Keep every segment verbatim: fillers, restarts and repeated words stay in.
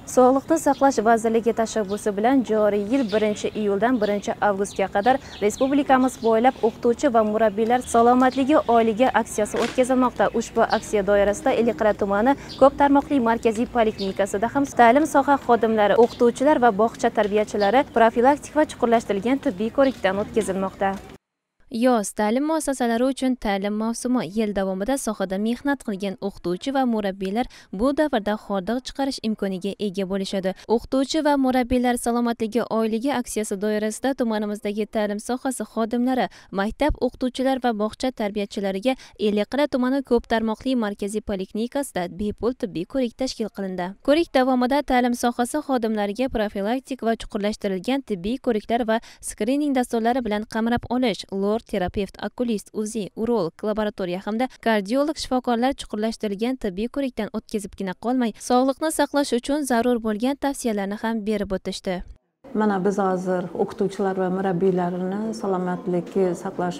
Sog'liqni saqlash vazirligi tashabbusi bilan joriy yil birinchi iyuldan birinchi avgustga qadar respublikamiz bo'ylab o'qituvchi va murabbiylar salomatligi oyligi aksiyasi o'tkazilmoqda. Ushbu aksiya doirasida Eliqra tumani ko'p tarmoqli markaziy poliklinikasida ham ta'lim soha xodimlari, o'qituvchilar va bog'cha tarbiyachilari profilaktik va chuqurlashtirilgan tibbiy ko'rikdan o'tkazilmoqda. Yoz ta'lim muassasalari uchun ta'lim mavsumi yil davomida sohada mehnat qilgan o'qituvchi va murabbiylar bu davrda hordiq chiqarish imkoniga ega bo'lishadi. O'qituvchi va murabbiylar salomatligi oyligi aksiyasi doirasida tumanimizdagi ta'lim sohasi xodimlari, maktab o'qituvchilar va bog'cha tarbiyachilariga Eliqra tumani ko'p tarmoqli markaziy poliklinikasida bepul tibbiy ko'rik tashkil qilindi. Ko'rik davomida ta'lim sohasi xodimlariga profilaktik va chuqurlashtirilgan tibbiy ko'riklar va skrining dasturlari bilan qamrab olish, lor terapevt, okulist, uzi, urolog, laboratoriya hamda kardiolog shifokorlar chuqurlashtirilgan tibbiy ko'rikdan o'tkazibgina qolmay, sog'liqni saqlash uchun zarur bo'lgan tavsiyalarni ham berib o'tishdi. Mana biz hozir o'qituvchilar va murabbiylarni salomatlikni saqlash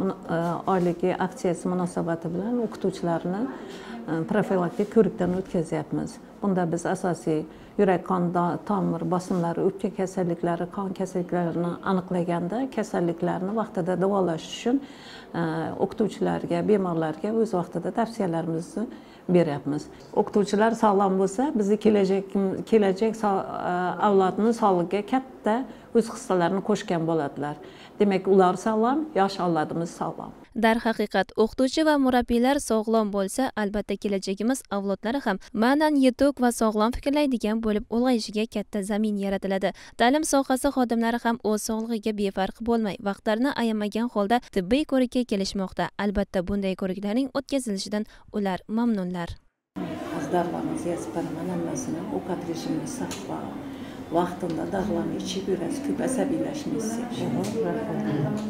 oyligi aksiyasi munosabati bilan o'qituvchilarni profilaktik ko'rikdan o'tkazyapmiz. Bunda biz asosiy yurak qon tomir bosimlari, o'pka kasalliklari, qon kasalliklarini aniqlaganda kasalliklarni vaqtida davolash uchun o'qituvchilarga, bemorlarga o'z vaqtida tavsiyalarimizni beryapmiz. O'qituvchilar sog'lom bo'lsa, bizni kelajak kelajak avlodning sog'ligiga katta o'z hissalarini qo'shgan bo'ladilar. Demak, ular sog'lom, yosh avlodimiz sog'lom. Darhaqiqat, o'qituvchi va murabbiylar sog'lom bo'lsa, albatta kelajagimiz avlodlari ham ma'nan yetuk va sog'lom fikrlaydigan bo'lib ulg'ayishiga katta zamin yaratiladi. Ta'lim sohasi xodimlari ham o'z sog'lig'iga befarq bo'lmay, vaqtlarini ayamagan holda tibbiy ko'rikka kelishmoqda. Albatta, bunday ko'riklarning o'tkazilishidan ular mamnunlar. Dog'larimiz yetib baraman hammasini, ovqat rejimini saqlab, vaqtida dog'larni ichib yurasiz, ko'p asabiylashmaysiz.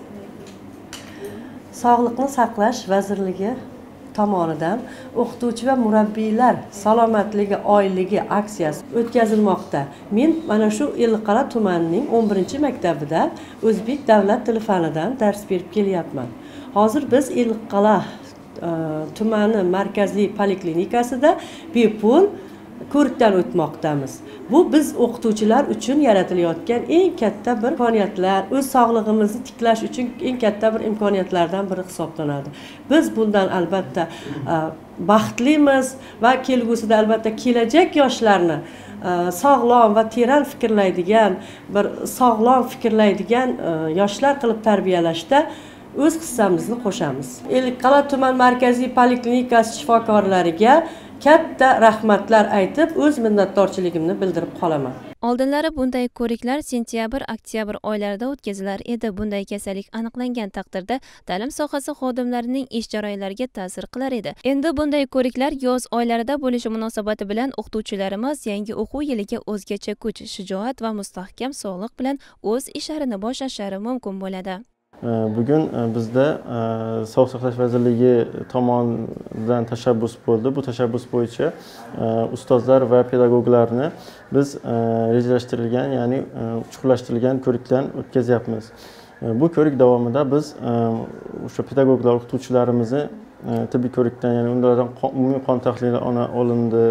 Sog'liqni saqlash vazirligi tomonidan o'qituvchi va murabbiylar salomatligi oyligi aksiyasi o'tkazilmoqda. Men mana shu Eliqra tumanining o'n birinchi maktabida o'zbek davlat tili fanidan dars berib kelyapman. Hozir biz Eliqra tumani markaziy poliklinikasida bepul ko'rikdan o'tmoqdamiz. Bu biz o'qituvchilar uchun yaratilayotgan eng katta bir imkoniyatlar, o'z sog'lig'imizni tiklash uchun eng katta bir imkoniyatlardan biri hisoblanadi. Biz bundan albatta baxtlimiz va kelgusida albatta kelajak yoshlarni sog'lom va teran fikrlaydigan, bir sog'lom fikrlaydigan yoshlar qilib tarbiyalashda o'z hissamizni qo'shamiz. Eliqra tuman markaziy poliklinikasi shifokorlariga katta rahmatlar aytib, o'z minnatdorchiligimni bildirib qolaman. Oldinlari bunday ko'riklar sentyabr-oktyabr oylarida o'tkazilar edi. Bunday kasallik aniqlangan taqdirda ta'lim sohasi xodimlarining ish jarayonlariga ta'sir qilar edi. Endi bunday ko'riklar yoz oylarida bo'lishi munosabati bilan o'qituvchilarimiz yangi o'quv yiliga o'zgacha kuch, shijoat va mustahkam sog'liq bilan o'z ishlarini boshlashlari mumkin bo'ladi. Bugun bizda Sog'liqni saqlash vazirligi tomonidan tashabbus bo'ldi. Bu tashabbus bo'yicha ustozlar va pedagoglarni biz rejalashtirilgan, ya'ni chuqurlashtirilgan ko'rikdan o'tkazyapmiz. Bu ko'rik davomida biz o'sha pedagoglar, o'qituvchilarimizni tibbiy ko'rikdan, ya'ni ulardan umumiy qon tahlili olindi,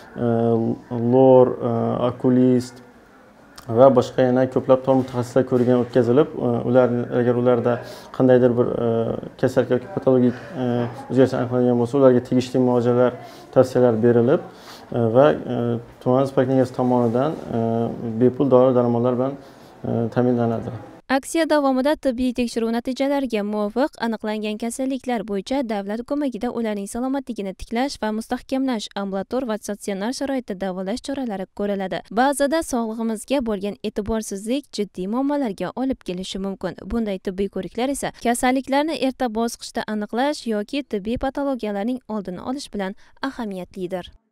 lor, okulist va boshqa yana ko'plab tor mutaxassislar ko'rigdan o'tkazilib, ular agar ularda qandaydir bir kasallik yoki patologik o'zgarishlar aniqlangan bo'lsa, ularga tegishli muolajalar, tavsiyalar berilib va tuman poliklinikasi tomonidan bepul dori-darmonlar bilan ta'minlanadi. Aksiya davomida tibbiy tekshiruv natijalariga muvofiq aniqlangan kasalliklar bo'yicha davlat ko'magida ularning salomatligini tiklash va mustahkamlash, ambulator va statsionar sharoitda davolash choralari ko'riladi. Ba'zida sog'lig'imizga bo'lgan e'tiborsizlik jiddiy muammolarga olib kelishi mumkin. Bunday tibbiy ko'riklar esa kasalliklarni erta bosqichda aniqlash yoki tibbiy patologiyalarning oldini olish bilan ahamiyatlidir.